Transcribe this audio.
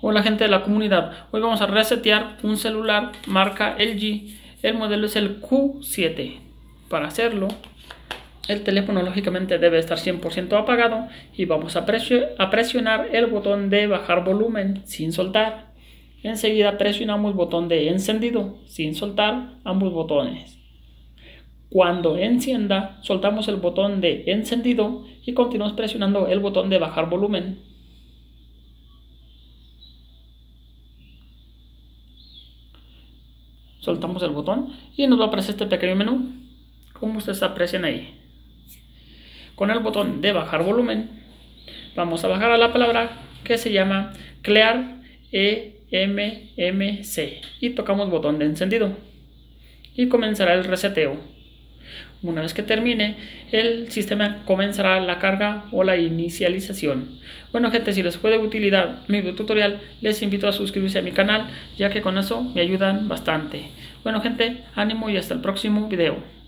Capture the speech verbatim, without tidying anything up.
Hola gente de la comunidad, hoy vamos a resetear un celular marca L G, el modelo es el Q siete. Para hacerlo, el teléfono lógicamente debe estar cien por ciento apagado y vamos a, a presionar el botón de bajar volumen sin soltar. Enseguida presionamos el botón de encendido sin soltar ambos botones. Cuando encienda, soltamos el botón de encendido y continuamos presionando el botón de bajar volumen. Soltamos el botón y nos va a aparecer este pequeño menú, como ustedes aprecian ahí. Con el botón de bajar volumen, vamos a bajar a la palabra que se llama Clear E M M C y tocamos botón de encendido y comenzará el reseteo. Una vez que termine, el sistema comenzará la carga o la inicialización. Bueno gente, si les fue de utilidad mi video tutorial, les invito a suscribirse a mi canal, ya que con eso me ayudan bastante. Bueno gente, ánimo y hasta el próximo video.